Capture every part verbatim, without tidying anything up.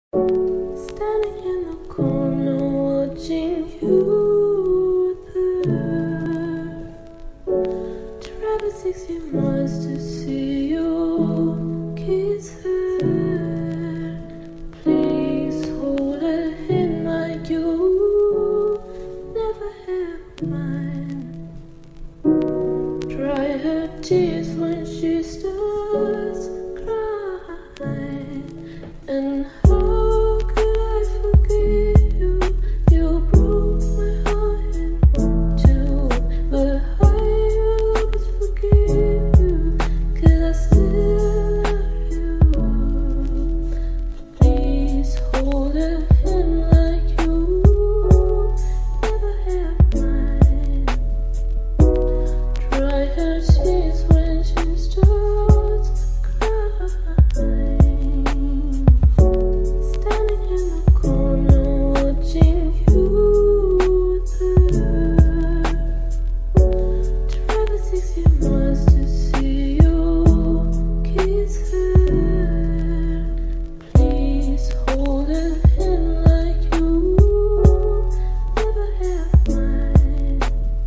Standing in the corner watching you with her. Travel sixty miles to see you kiss her. Please hold her hand like you never have mine. Dry her tears when she starts crying. And how could I forgive you? You broke my heart in two. But I will always forgive you, 'cause I still love you. Please hold her hand like you never have mine. Dry her tears when she starts crying. Standing in the corner watching you with her. Travel sixty miles to see you kiss her. Please hold her hand like you never have mine.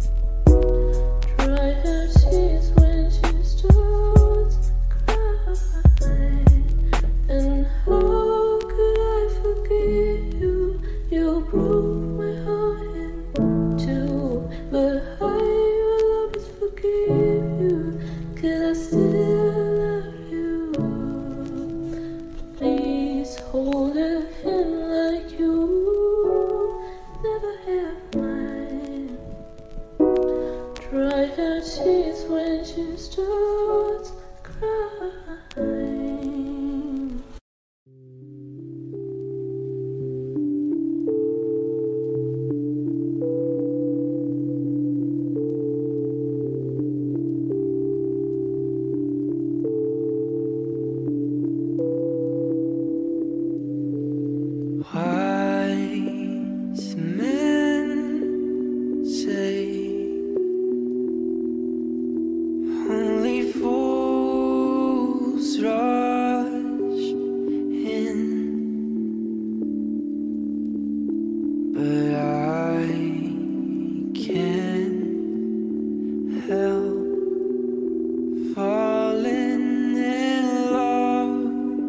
Dry her tears when she starts crying. And how could I forgive you? You broke my heart in two. But I will always forgive you, 'cause I still love you. Please hold her hand like you never have mine. Dry her tears when she starts crying. Wise men say only fools rush in, but I can't help falling in love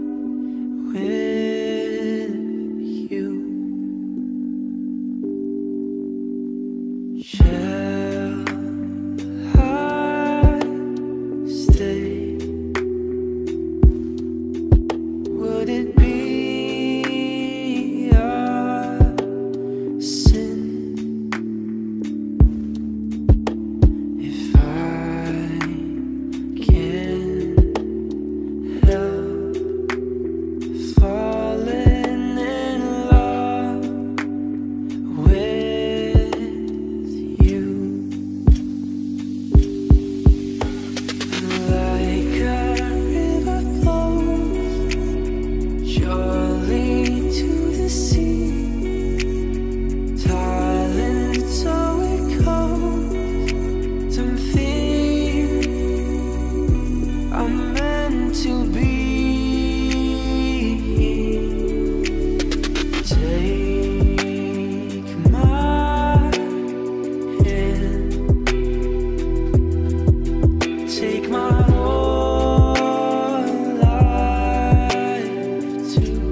with you. Shall I stay? Would it be a sin if I can't help falling in love with you? Like a river flows surely to the sea, darling, so it goes. Some things are meant to be. Take my hand, take my whole life too,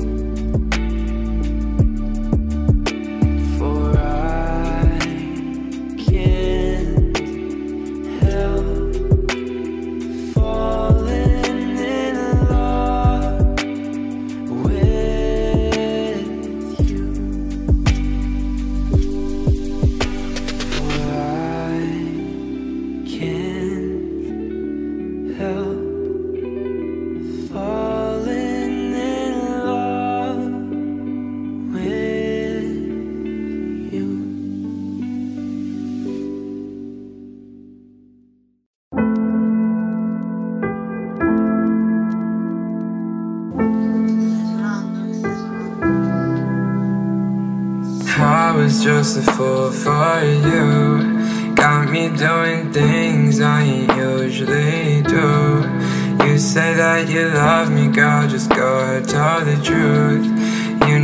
for I can't help falling in love with you. For I can't help falling in love with you. I was just a fool for you. Got me doing things I ain't usually do. You say that you love me, girl, just go and tell the truth. You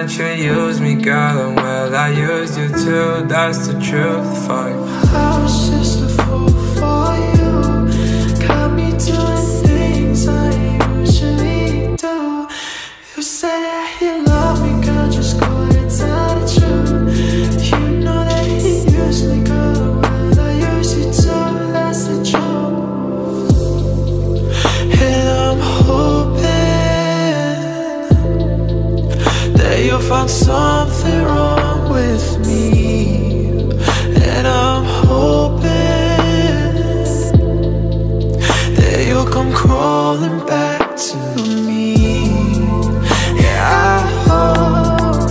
that you use me, girl, and well, I used you too, that's the truth. Fuck, I was just a fool for you. Got me doing things I usually do. You say that you love me, girl, just go and tell the truth. You know that you use me, girl, well, I use you too, that's the truth. And I'm hoping that you'll find something wrong with me. And I'm hoping that you'll come crawling back to me. Yeah, I hope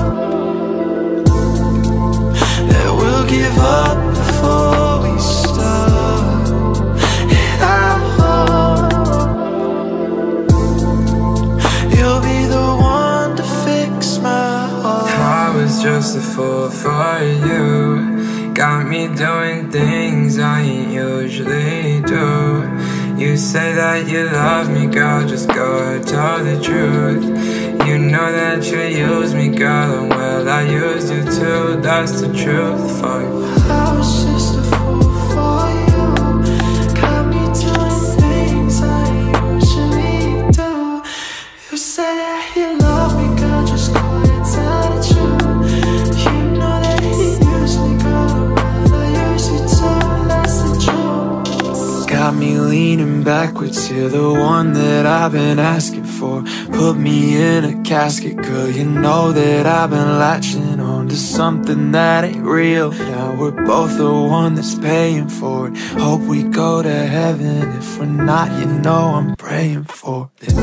that we'll give up before we start. And I hope you'll be the one to fix my heart. I was just a fool for you. Got me doing things I ain't usually do. You say that you love me, girl, just go and tell the truth. You know that you use me, girl, and well, I used you too, that's the truth. Fuck, I was just a fool for you. Got me doing things I usually do. You say that you love me, girl, just go and tell the truth. You know that you use me, girl, well, I use you too, that's the truth. Got me leaning backwards, you're the one that I've been asking for. Put me in a casket, girl, you know that I've been latching on to something that ain't real. Now we're both the one that's paying for it. Hope we go to heaven. If we're not, you know I'm praying for it.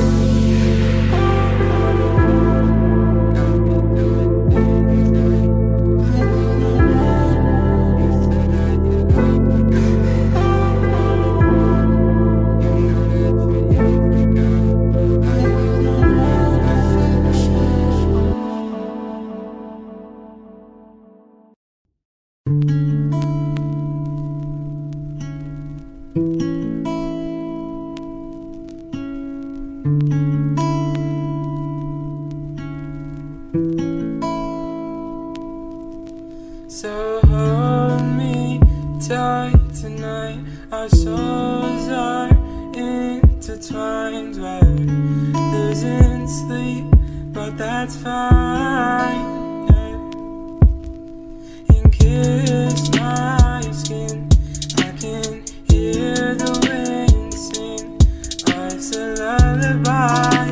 so hold me tight tonight. Our souls are intertwined. We're losing sleep, but that's fine. Yeah. And kiss my skin, I can hear the wind sing us a lullaby.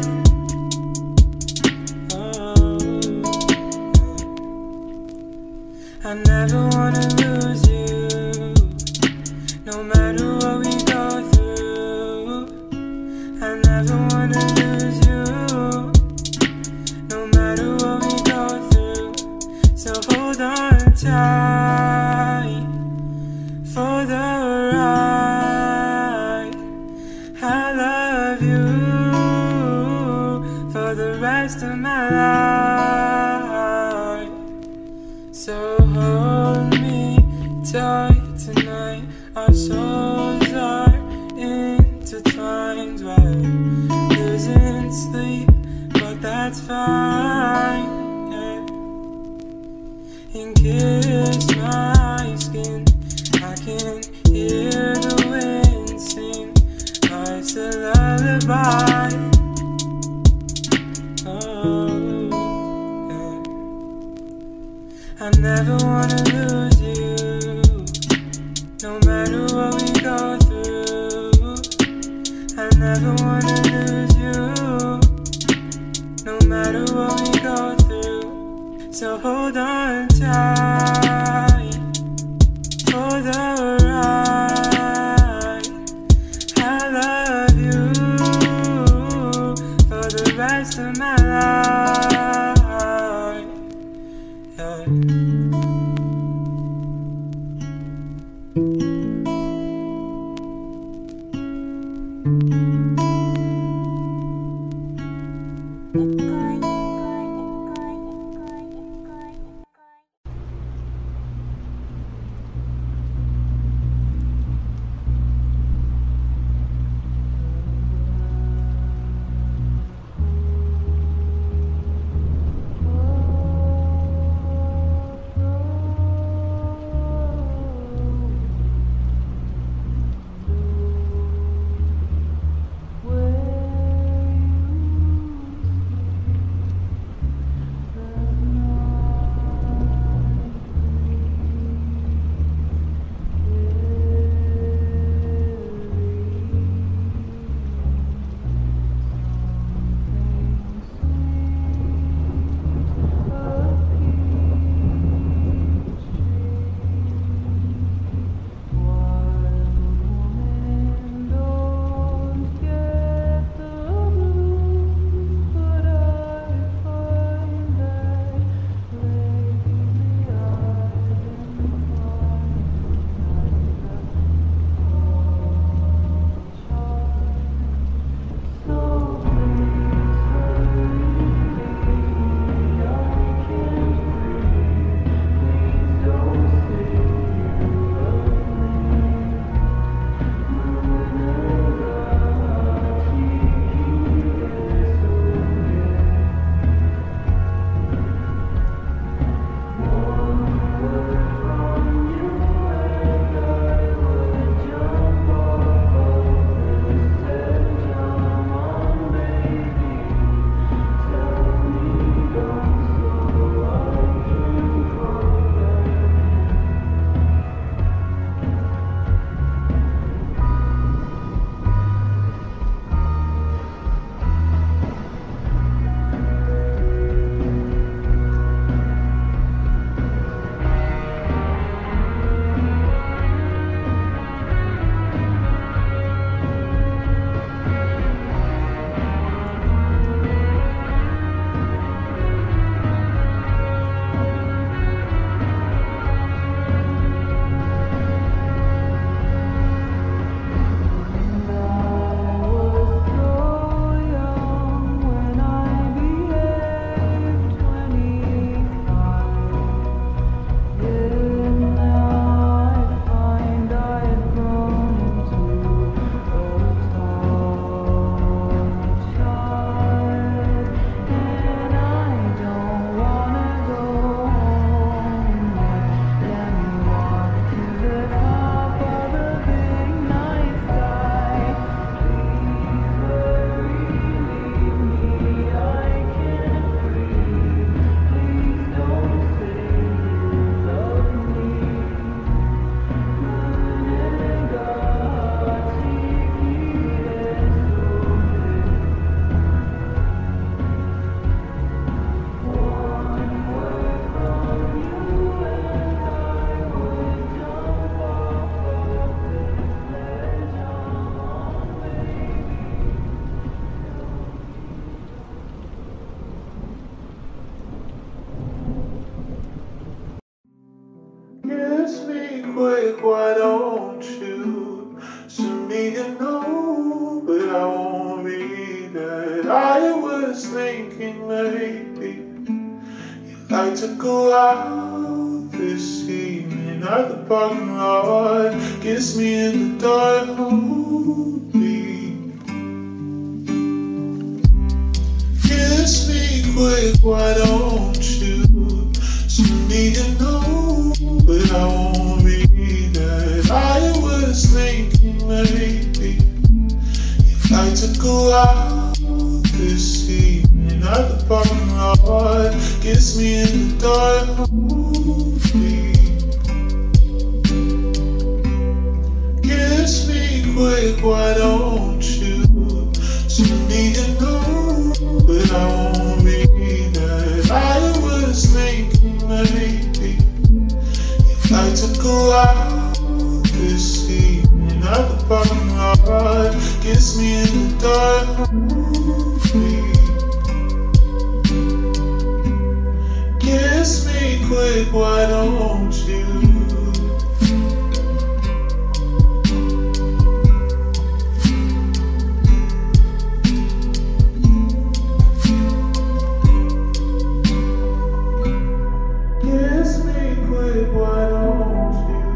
I never wanna lose you, no matter what we go through. I never wanna lose you, no matter what we go through. So hold on tight for the ride. I love you for the rest of my life. So hold me tight tonight. Our souls are intertwined. We're losing sleep, but that's fine. Yeah. And kiss my skin, I can hear the wind sing us a lullaby. Oh. I never wanna lose you, no matter what we go through. I never wanna lose you, no matter what we go through. So hold on tight for the ride. I love you for the rest of my life. Yeah. quick, why don't you send me a note? But I won't read that. I was thinking maybe you'd like to go out this evening at the parking lot. Kiss me in the dark, hold me. Kiss me quick, why don't you send me a note? But I won't read that. I was thinking maybe you'd like to go out this evening at the parking lot. Kiss me in the dark, hold me. Kiss me quick, why don't you send me a note? But I won't read that. I was thinking maybe you'd like to go out this evening at the parking lot. Kiss me in the dark, hold me. Kiss me quick, why don't you? Kiss me quick, why don't you?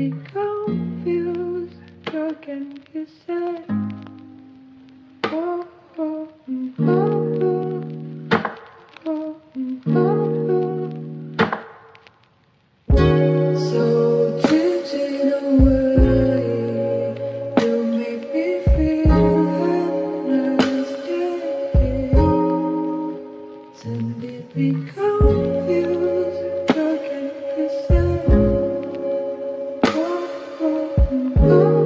be confused, how can you say? Oh, oh, mm, oh, oh, oh, mm, oh, oh. So changing away, you make me feel nasty. To be confused, how can you say? Oh, oh, mm, oh, oh.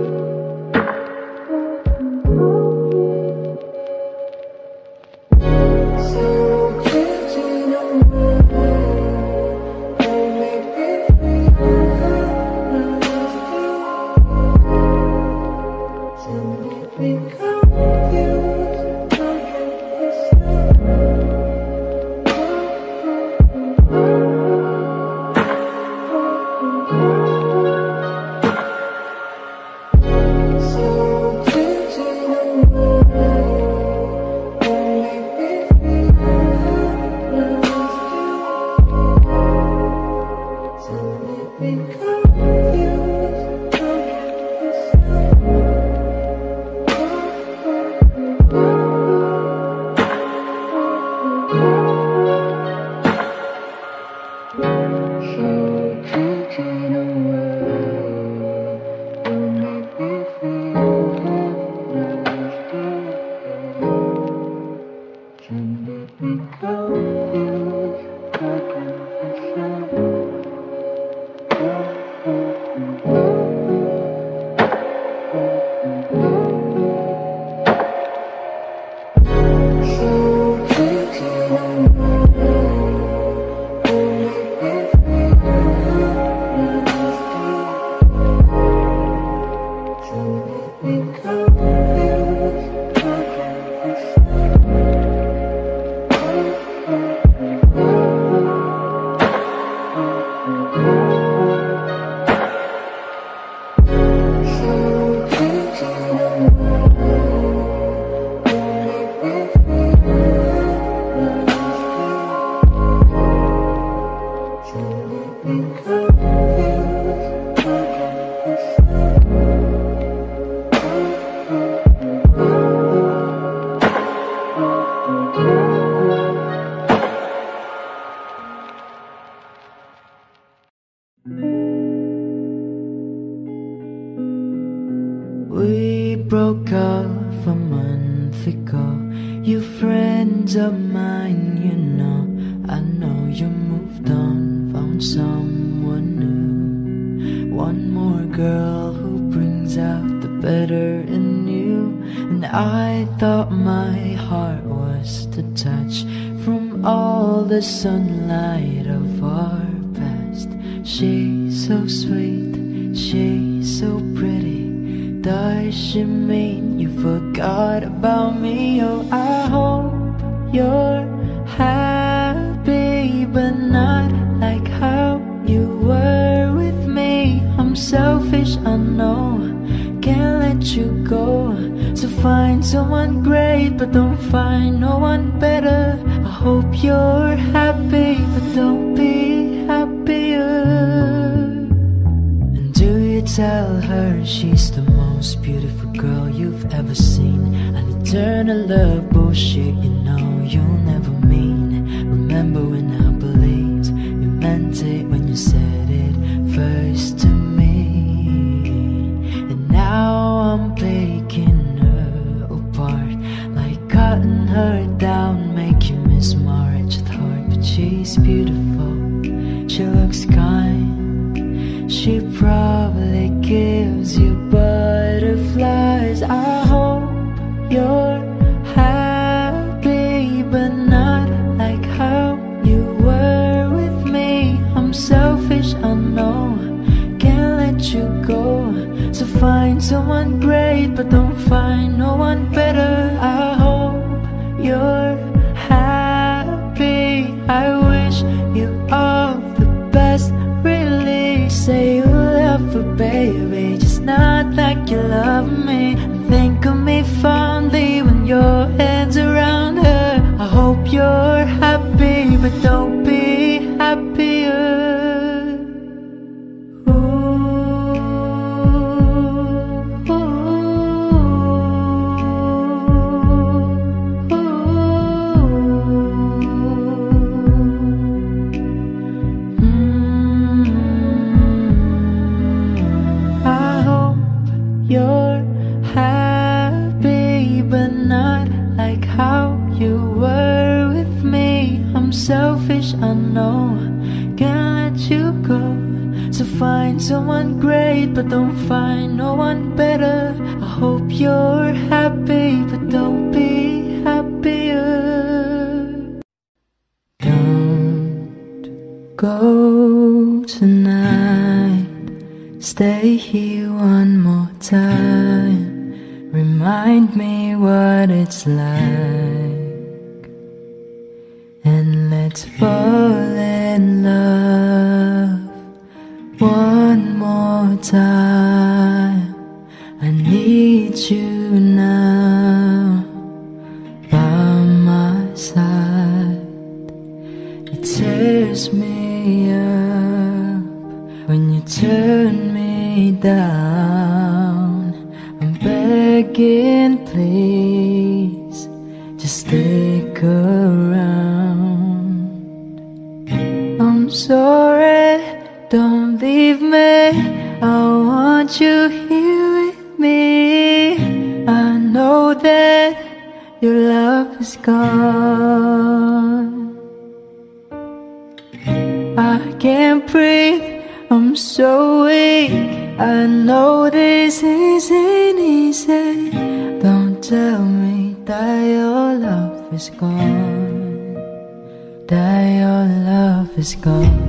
We broke off a month ago. You friends of mine, you know. I know you moved on, found someone new. One more girl who brings out the better in you. And I thought my heart was detached from all the sunlight of our past. She's so sweet, she's so pretty. Does she mean you forgot about me? Oh, I hope you're happy, but not like how you were with me. I'm selfish, I know, can't let you go. So find someone great, but don't find no one better. I hope you're happy, but don't be happier. And do you tell her she's the most beautiful girl you've ever seen? An eternal love bullshit, you know you'll never mean. Remember when I believed you meant it when you said it first to me. And now I'm picking her apart, like cutting her down, make you miss my wretched heart. But she's beautiful, she looks kind, she probably gives you butterflies. I hope you're happy, but not like how you were with me. I'm selfish, I know, can't let you go. So find someone great, but don't find no one better. I hope you're happy, I wish you all the best. Really say you love her, baby, just not like you love me. Think of me fondly when your head's around her. I hope you're happy, but don't be happier. Ooh. you're happy, but not like how you were with me. I'm selfish, I know, can't let you go. So find someone great, but don't find no one better. I hope you're happy, but don't be happier. Don't go tonight, stay here one more time. Remind me what it's like, and let's fall in love one more time. I need you now by my side. It tears me up when you turn me down. I'm begging, please, just stick around. I'm sorry, don't leave me, I want you here with me. I know that your love is gone. I can't breathe, I'm so weak. I know this isn't easy. Don't tell me that your love is gone, that your love is gone.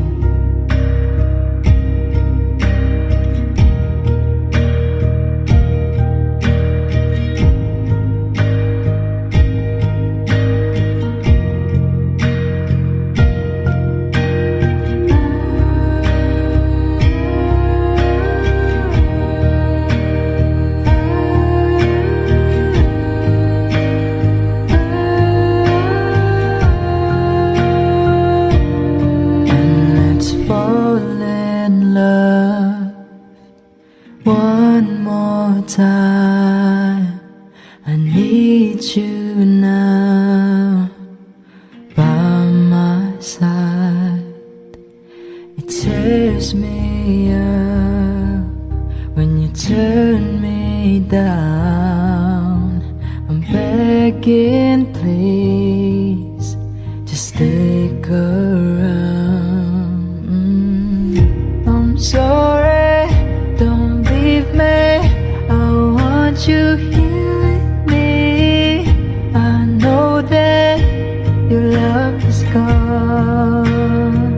One more time, I need you now by my side. It tears me up when you turn me down. I'm begging, please, just stick around. mm. I'm sorry, don't leave me, I want you here with me. I know that your love is gone.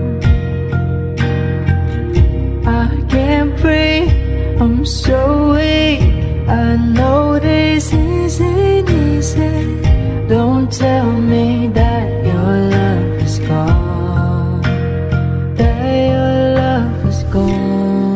I can't breathe, I'm so weak. I know this isn't easy. Don't tell me that your love is gone, that your love is gone.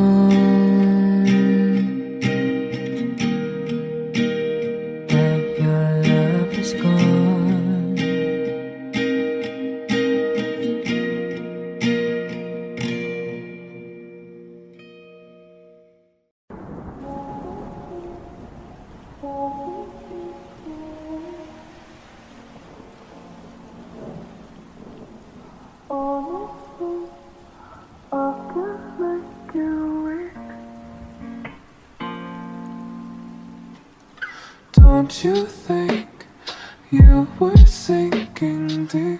Don't you think you were sinking deep?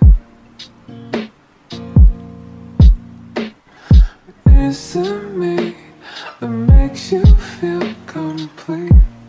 Is it me that makes you feel complete?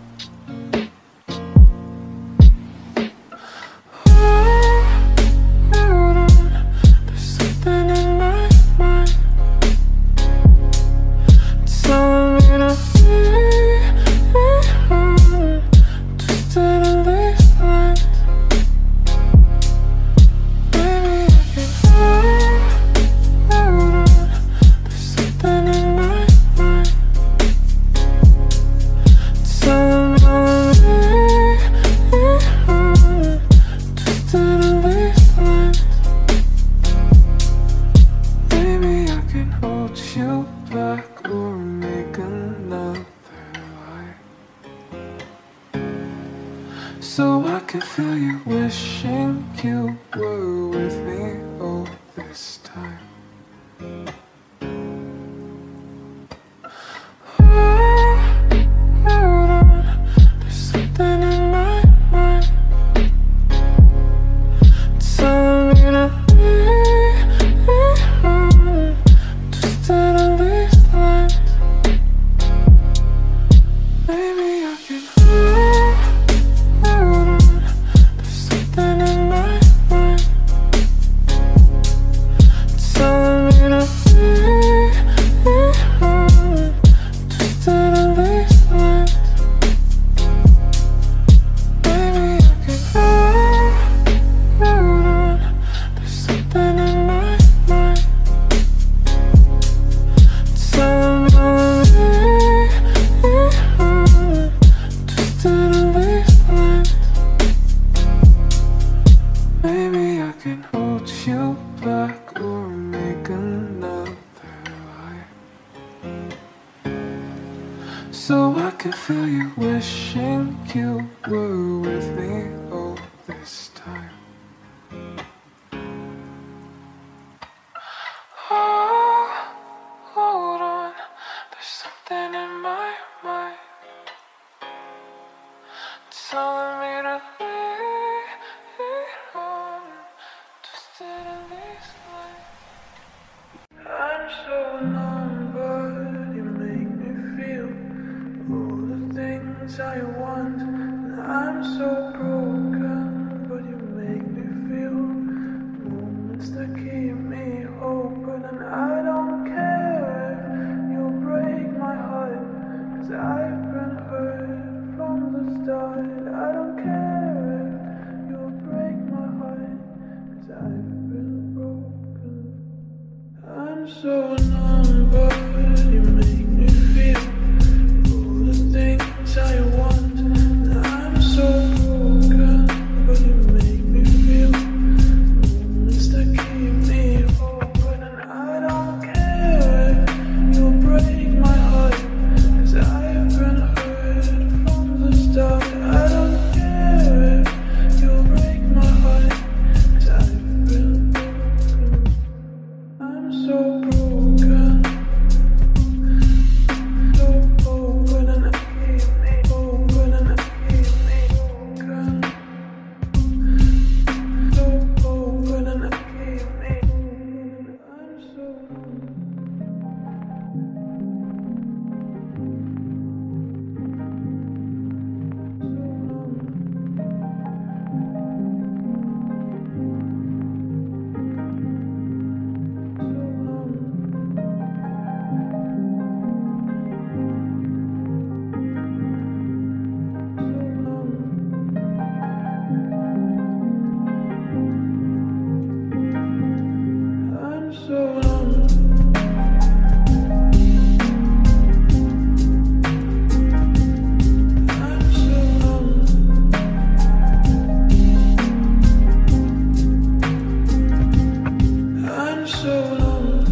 So I can feel you wishing you were with me all this time. Oh, oh, so I could feel you wishing you were with me all this time. Oh, hold on, there's something in my mind telling me to leave on, twisted in these lines. I'm so numb, but you make me feel all the things I want. And I'm so broken, but you make me feel moments that keep me open. And I don't care if you break my heart, 'cause I've been hurt from the start. I don't care if you break my heart, 'cause I've been broken. I'm so numb, but you make me feel all the things I want. And I'm so broken, but you make me feel moments that keep me open. And I don't care if you break my heart, 'cause I've been hurt from the start. I don't care if you break my heart, 'cause I've been broken. I'm so broken, so open, and I keep me open, and I keep me broken. So open, and I keep me open. I'm so I'm so numb. I'm so numb. I'm so numb.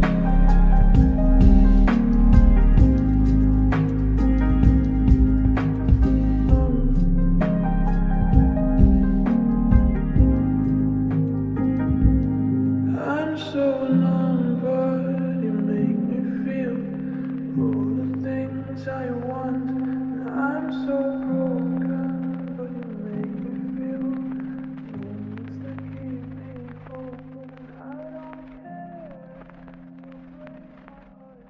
I'm so numb, but you make me feel all the things I want. And I'm so broken, but you make me feel moments that keep me open. And I don't care if you break my heart.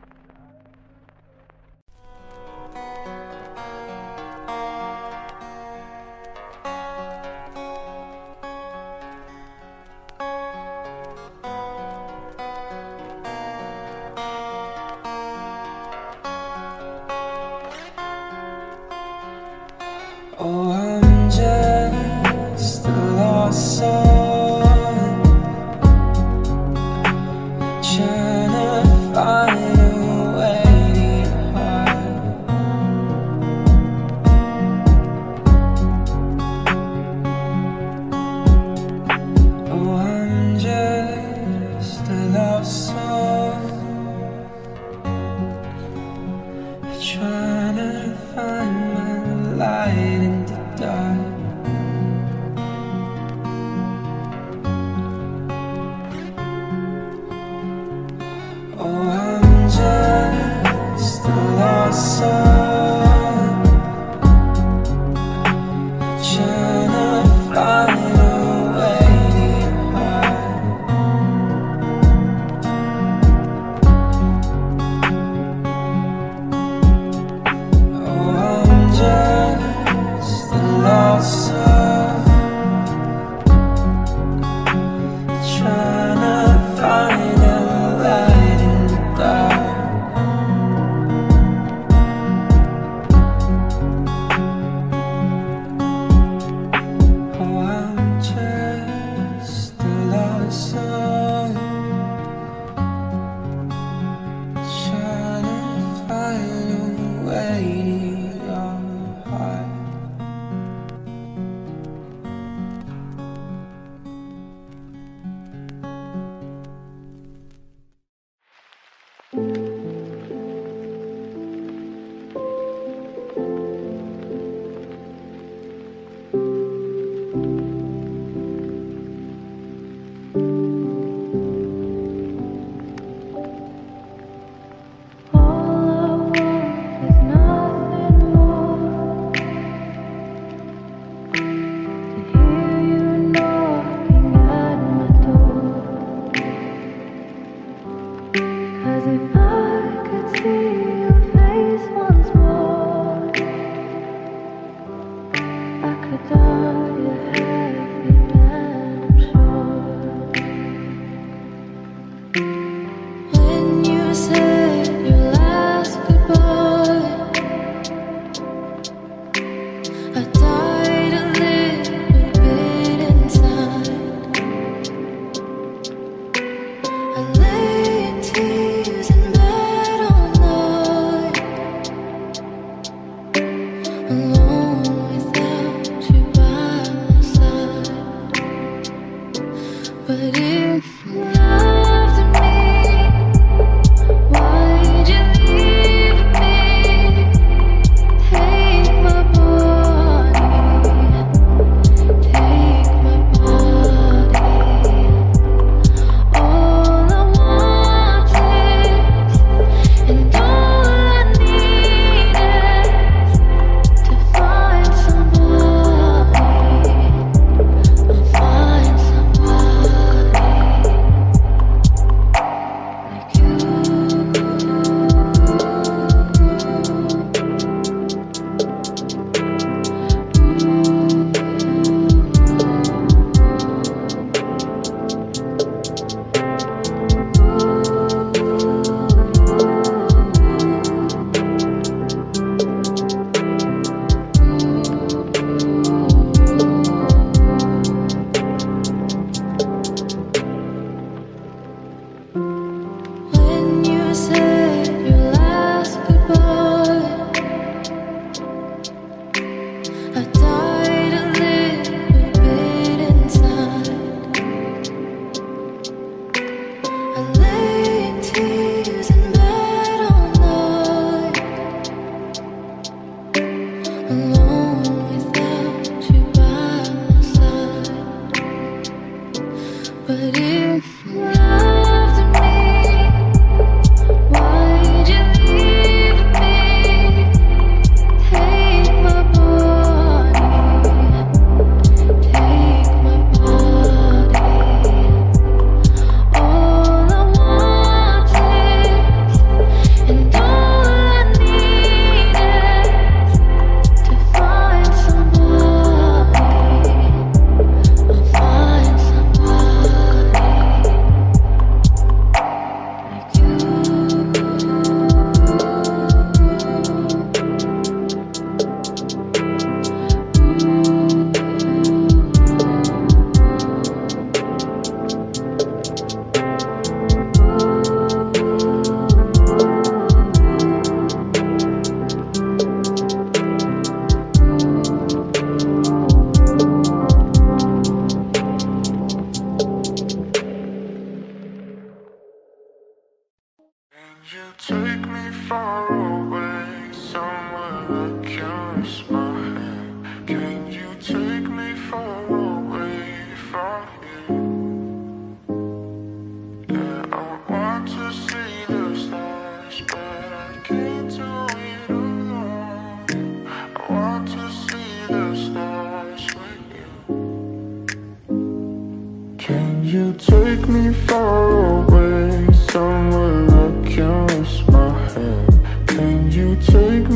Oh, I'm just a lost soul, trying to find a way to your heart. Oh, I'm just a lost soul, trying to find my light in the dark. Oh, I'm just a lost soul, trying to find a way to your heart. Oh, I'm just a lost soul, trying to find a light in the dark.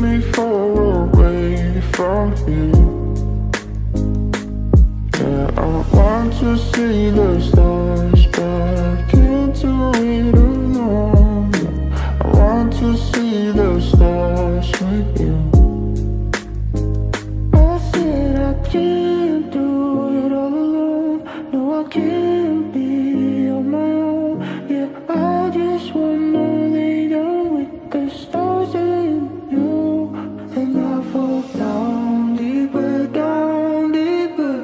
me far away from here. Yeah, I want to see the stars, but I can't do it alone. Yeah, I want to see the stars with you. I said I can't do it all alone. No, I can't be on my own. Yeah, I just wanna lay down with the stars and you. And I fall down deeper, down deeper.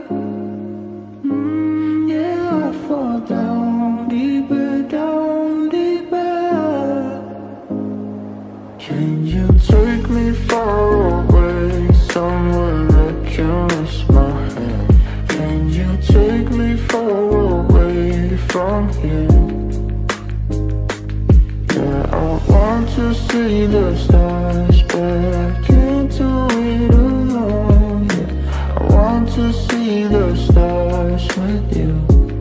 Mm, yeah, I fall down deeper, down deeper. Can you take me far away, somewhere I can rest my head? Can you take me far away from here? Yeah, I want to see the stars, but I can't do it alone. Yeah, I want to see the stars with you.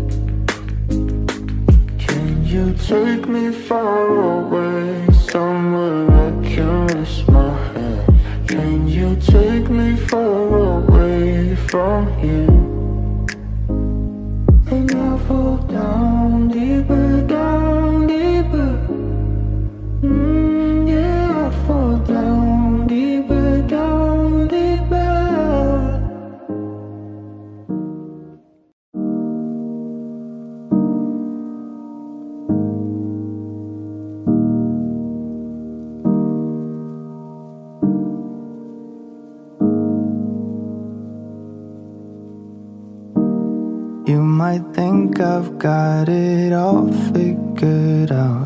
Can you take me far away, somewhere I can rest my head? Can you take me far away from here? And I fall down deeper, down deeper. Mm, yeah, I fall down deeper, down deeper. You might think I've got it all figured out,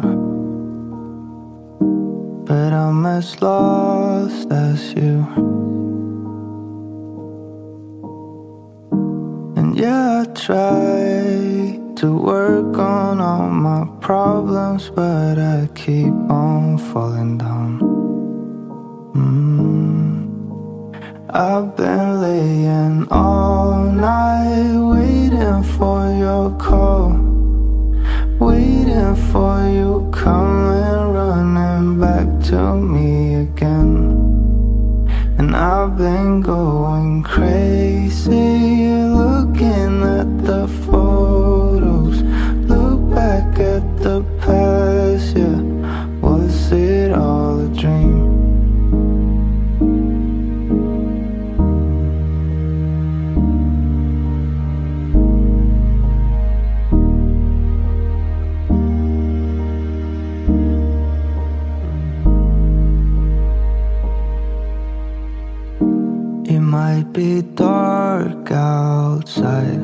but I'm as lost as you. And yeah, I try to work on all my problems, but I keep on falling down. mm. I've been laying all night waiting for your call, waiting for you coming running back to me again. And I've been going crazy looking at the photos, look back at the past, yeah. Was it all a dream? It might be dark outside,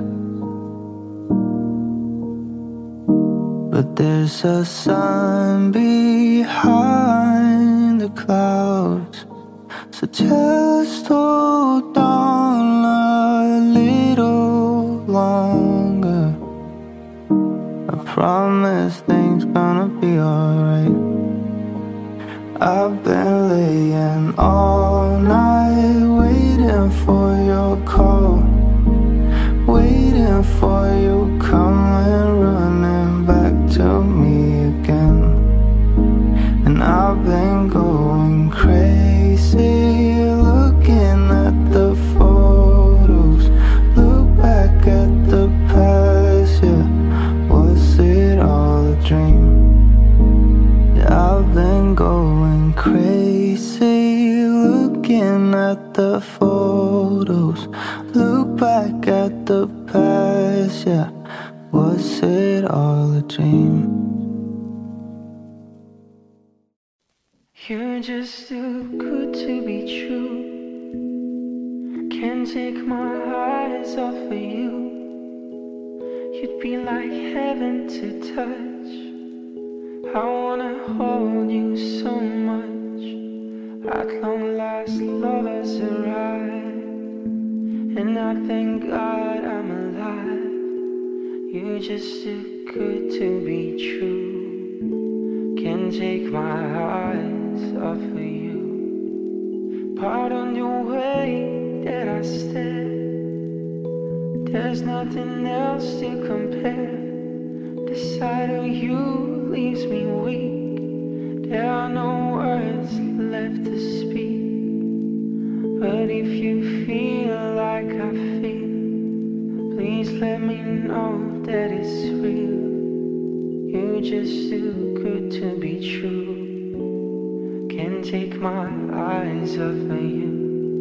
but there's a sun behind the clouds. So just hold on a little longer. I promise things gonna be alright. I've been laying all night waiting for your call, waiting for you coming running back to me again. And I've been going crazy looking at the photos, look back at the past, yeah. Was it all a dream? I've been going crazy looking at the photos, look back at the past, yeah. Was it all a dream? You're just too good to be true. Can't take my eyes off of you. You'd be like heaven to touch. I wanna hold you so much. At long last, lovers arrive, and I thank God I'm alive. You're just too good to be true. Can't take my eyes off of you. Pardon the way that I stare. There's nothing else to compare. The sight of you leaves me weak. There are no words left to speak. that it's real. You're just too good to be true. Can't take my eyes off of you.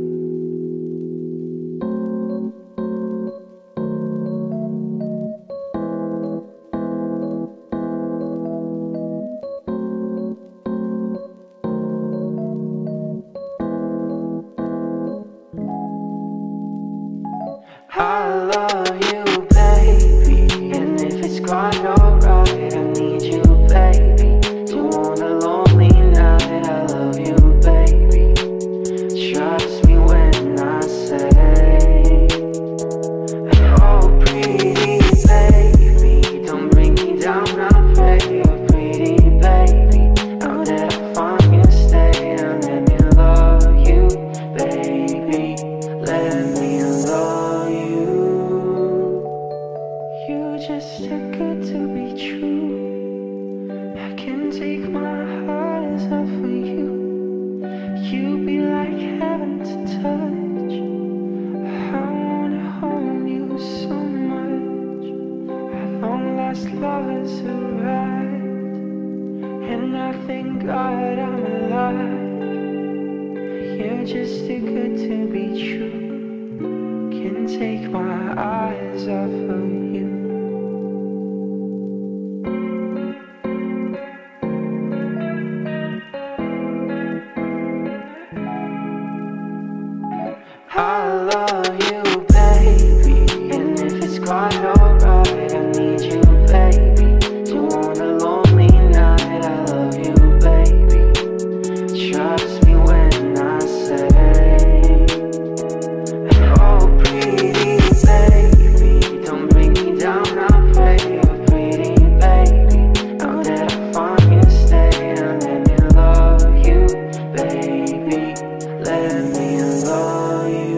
I love you, baby, and if it's quite alright, I need you, baby. Don't want a lonely night. I love you, baby. Trust me when I say, oh, pretty baby, don't bring me down. I pray, oh, pretty baby, now that I find you, stay and let me love you, baby. Let me love you. You're just too good to be true. I can't take my eyes off of you. You be like heaven to touch. I wanna hold you so much. At long last love has arrived, and I thank God I'm alive. You're just too good to be true. Can't take my eyes off of you. I love you, baby, and if it's quite alright, I need you, baby. Don't want a lonely night. I love you, baby. Trust me when I say, oh, pretty baby, don't bring me down. I pray, oh, pretty baby, now that I find you, stay and let me love you, baby. Let me love you.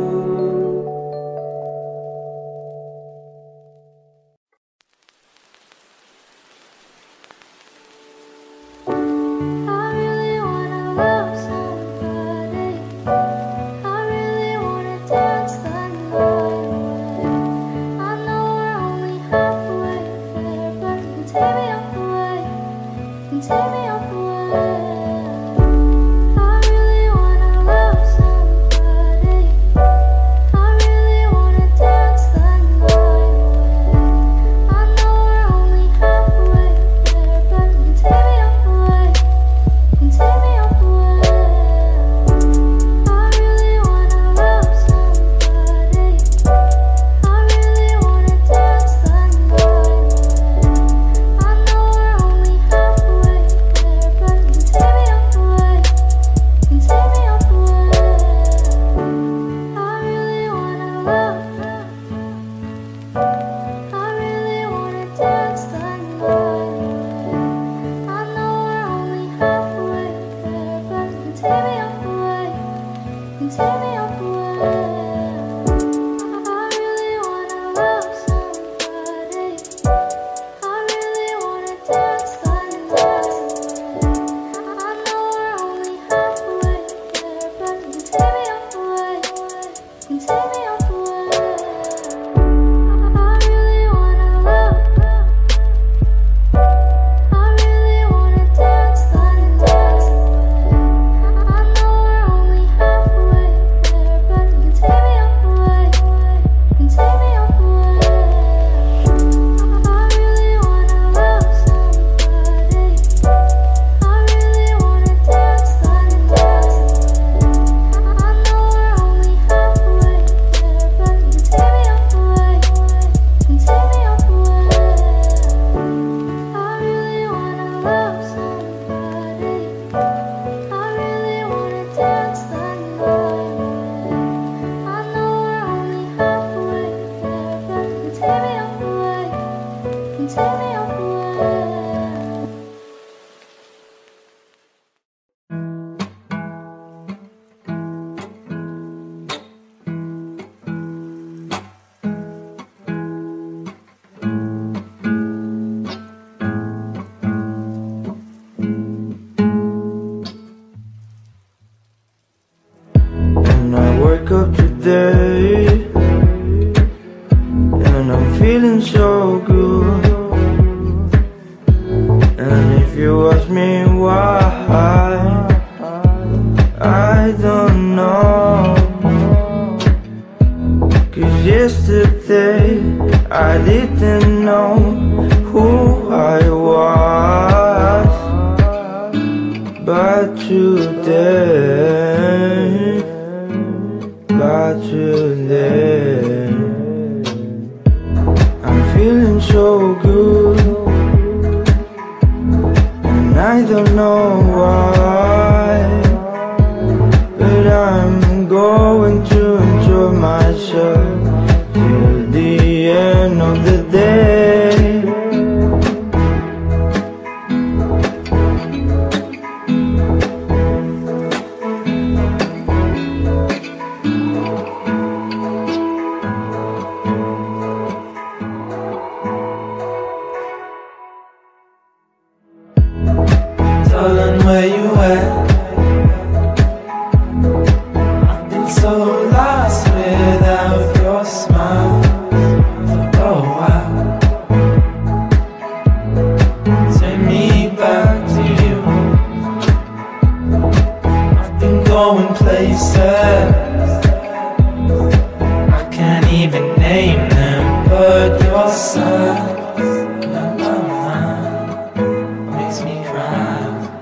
I really wanna love somebody. I really wanna dance the night away. I know we're only halfway there, but you can take me all the way. You can take me all the way. I really wanna love somebody. I really wanna dance the night away. I know we're only halfway there, but you can take me all the way. You can take me all the way. I really wanna love somebody. I really wanna dance the night away. I know we're only halfway there, but you can take me all the way. You can take me all the way. I really wanna love. I really wanna dance the night away. I know we're only halfway there, but you can take me all the way. You can take me all the way. I really wanna love somebody. I really wanna dance the night away. I know we're only halfway there, but you can take me all the way. You can take me all the way. I really wanna love. I really wanna dance the night away. I know we're only halfway there, but you can take me all the way. You can take me all the way. I really wanna love somebody. I really wanna dance the night away. I know we're only halfway there, but you can take me all the way. You can take me all the way. I really wanna love somebody. I really wanna dance the night away. I know we're only halfway there, but you can take me all the way. You can take me all the way. And I wake up today, and I'm feeling feeling so good. And if you ask me why, I don't know. Cause yesterday I didn't know who I was, but today, but today I'm feeling so good. And I don't know why, but I'm going to enjoy myself till the end of the day. Darling, where you at? I've been so lost without your smile. Oh wow, take me back to you. I've been going places I can't even name them, but your side makes me cry.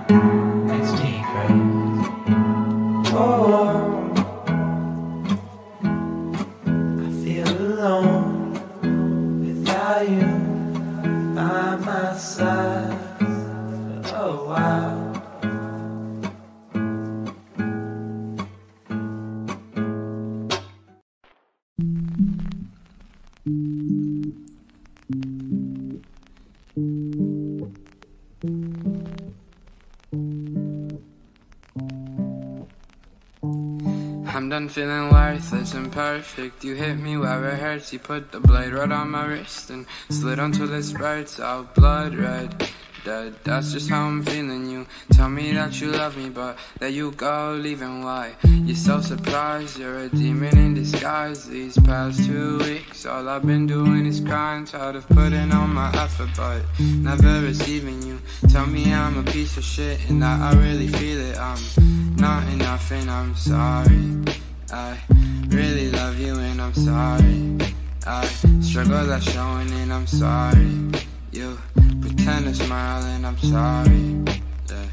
I'm done feeling worthless and perfect. You hit me where it hurts. You put the blade right on my wrist and slid until it spurts out blood red. Dead, that's just how I'm feeling. You tell me that you love me, but let you go, leaving. Why? You're so surprised, you're a demon in disguise. These past two weeks, all I've been doing is crying. Tired of putting on my effort, but never receiving. You tell me I'm a piece of shit and that I really feel it. I'm not enough and I'm sorry. I really love you and I'm sorry. I struggle that's showing and I'm sorry. You pretend to smile and I'm sorry. Yeah.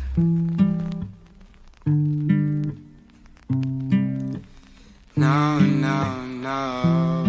No, no, no.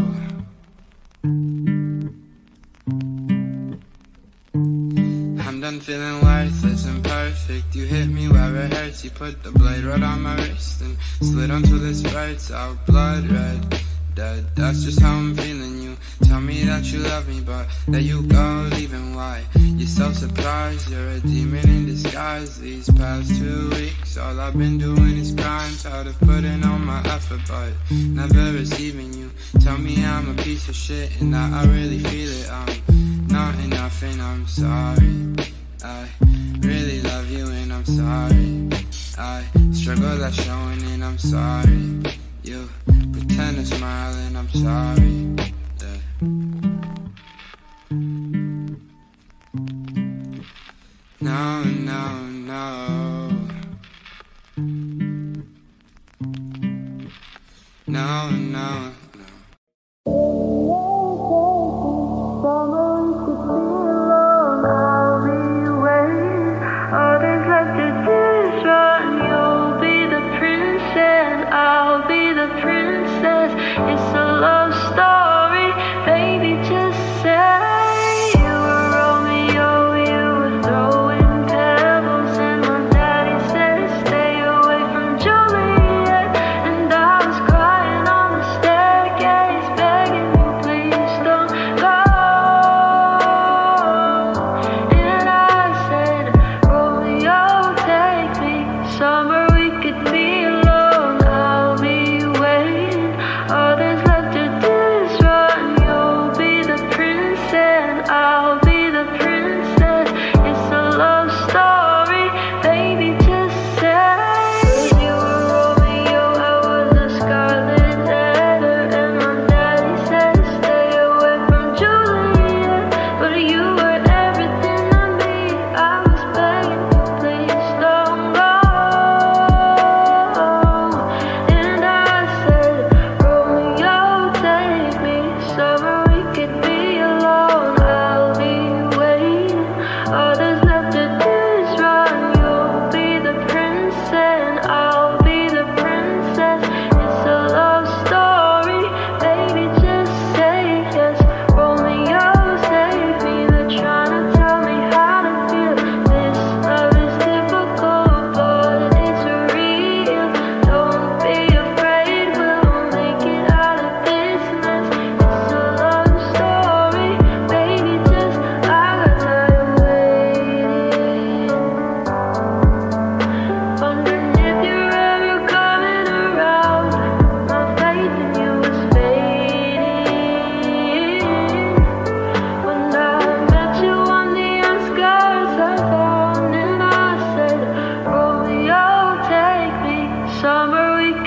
I'm done feeling worthless and perfect. You hit me where it hurts. You put the blade right on my wrist and slid until it spurts out blood red. Dead, that's just how I'm feeling. You tell me that you love me, but let you go, leaving. Why? You're so surprised, you're a demon in disguise. These past two weeks, all I've been doing is crying. Tired of putting on my effort, but never receiving. You tell me I'm a piece of shit and that I really feel it. I'm not enough and I'm sorry. I really love you and I'm sorry. I struggle that's showing and I'm sorry. You pretend to smile and I'm sorry. Yeah. No, no, no. No, no. Stay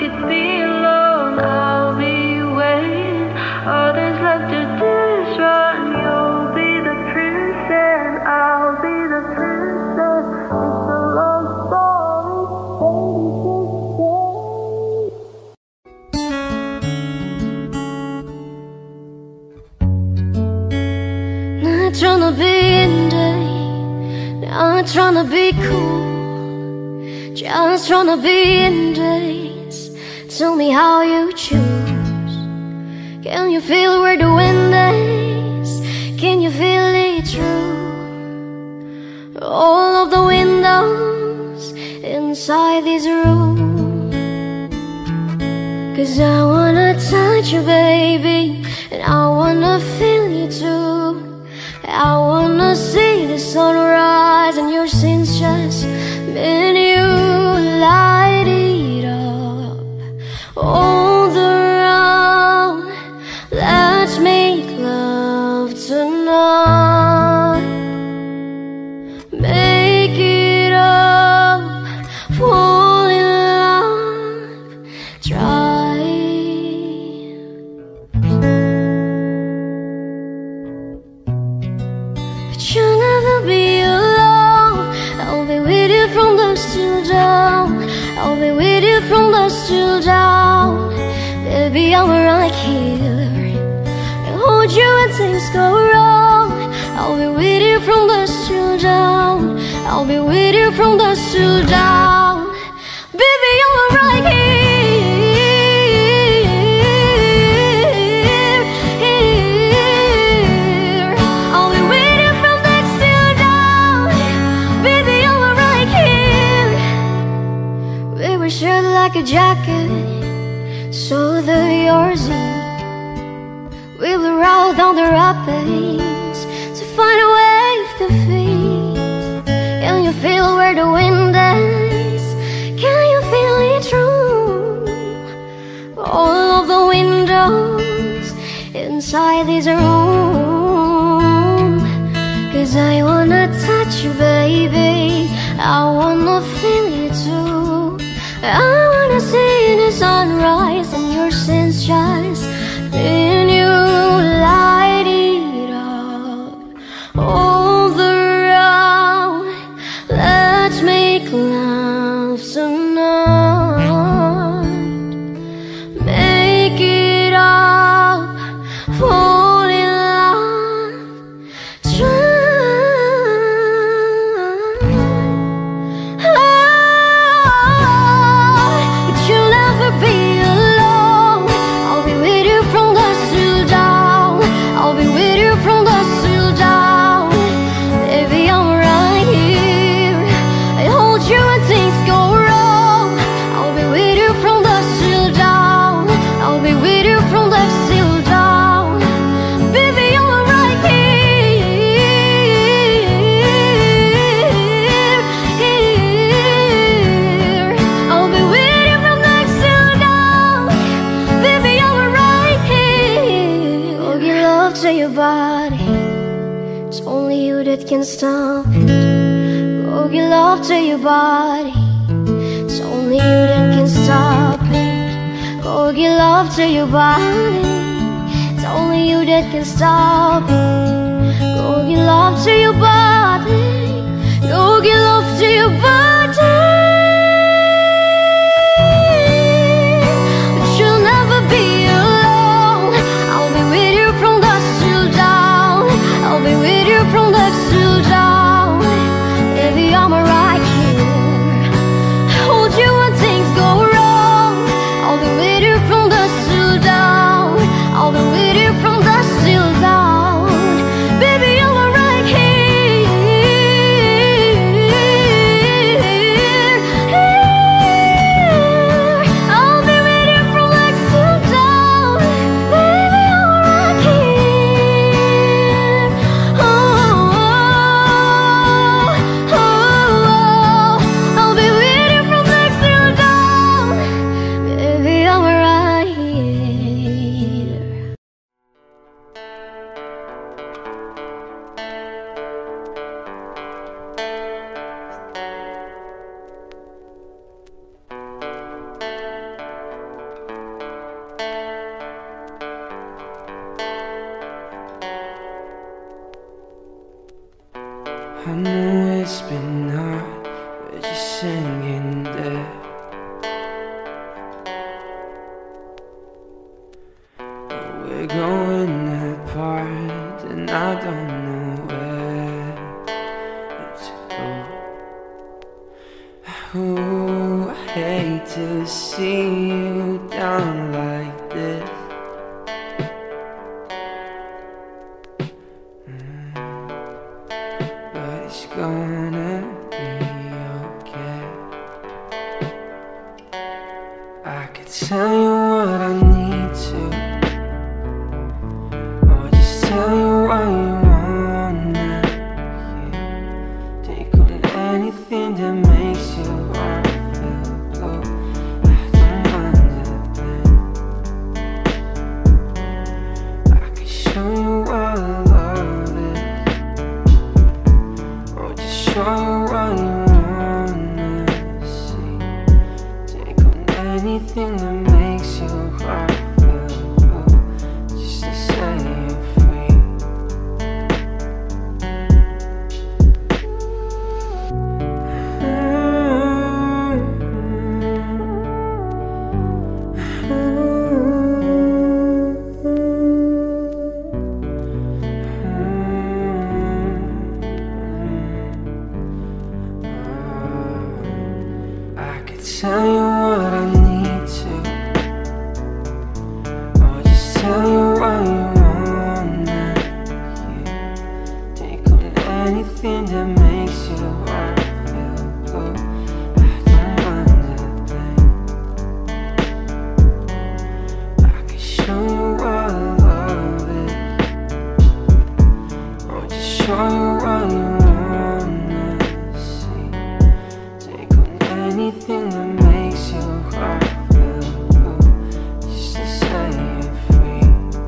could be alone, I'll be waiting. Others left to this run. You'll be the prince and I'll be the princess. It's a love story, baby, just stay. Not tryna be in day, not tryna be cool, just tryna be in days. Tell me how you choose. Can you feel where the wind is? Can you feel it through all of the windows inside this room? 'Cause I wanna touch you, baby, and I wanna feel you too. I wanna see the sunrise and your sins just been you light it up all around. Let's make love tonight. Make it up, fall in love, try. But you'll never be alone. I'll be with you from dusk till dawn. I'll be with you from dusk till dawn. Baby, I'm right here. I'll hold you when things go wrong. I'll be with you from dusk till dawn. I'll be with you from dusk till dawn. Baby, I'm right here, here. I'll be with you from dusk till dawn. Baby, I'm right here. We were shared like a jacket, so they're yours. We will roll down the rapids to find a wave to feed. Can you feel where the wind is? Can you feel it through all of the windows inside this room? 'Cause I wanna touch you, baby, I wanna feel you too. I wanna see the sunrise and your sins just in you light it up all around. Let's make love tonight. Make it up, fall in love, try. But you'll never be alone. I'll be with you from dusk till dawn. I'll be with you from dusk till dawn. Baby, I'm right here. I hold you when things go wrong. I'll be with you from dusk till dawn. I'll be with you from dusk till dawn. Baby, I'm right here, here. I'll be with you from dusk till dawn. Baby, I'm right here. Oh, give love to your body. It's only you that can stop it. Oh, give love to your body. It's only you that can stop it. Go give love to your body. It's only you that can stop it. Go give love to your body. Go give love to your body. But you'll never be alone. I'll be with you from dusk till dawn. I'll be with you from dusk till dawn. Baby, I'm right here. Hold you when things go wrong. I'll be with you from dusk till dawn. I'll be with you from dusk till dawn. Baby, I'm right here. I know it's been hard, but just singing there. But we're going apart, and I don't know where to go. Oh, I hate to see you down like this. It's gonna be okay. I could tell you what I need to, or just tell you what you wanna hear. Take on anything that makes you want to feel blue. I don't mind a bit. I could show you what love is, show you what you wanna see. Take on anything that makes your heart feel blue, just to set you free. Tell you what I need to, or just tell you what you wanna hear. Take on anything that makes your heart feel blue. I don't mind a thing. I can show you what love is, or just show you what you wanna see. Take on anything that makes your heart feel blue, just to set you free.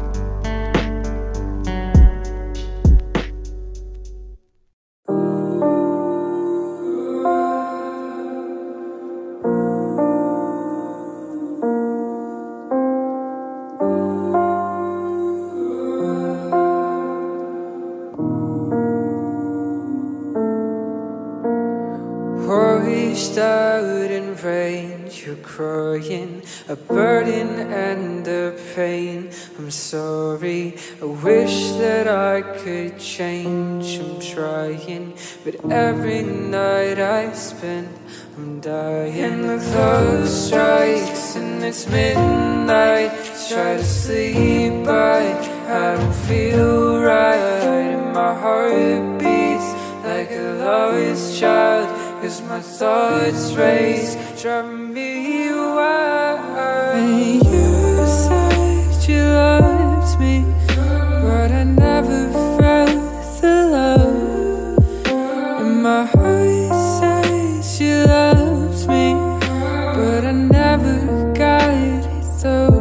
Washed out in rain, you're crying, a burden and a pain. I'm sorry, I wish that I could change. I'm trying, but every night I spend, I'm dying. The clock strikes and it's midnight. Try to sleep, but I don't feel right. And my heart beats like a lost child, 'cause my thoughts race, driving me wild. And you said you loved me, but I never felt the love. And my heart says you loved me, but I never got it though.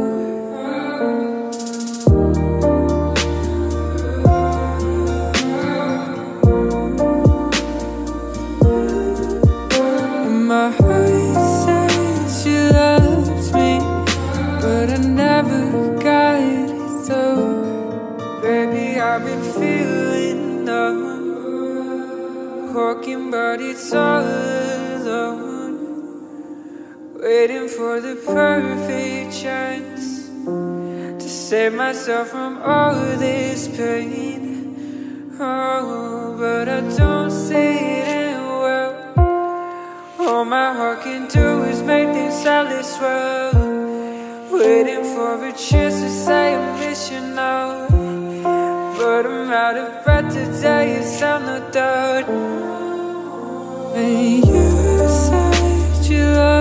My heart says you loved me, but I never got it though. Baby, I've been feeling numb, walking but it's all alone, waiting for the perfect chance to save myself from all this pain. Oh, but I don't see it well. All my heart can do is make things sadly swell, waiting for a chance to say I miss you now. But I'm out of breath today, it's on the doubt. And you said you love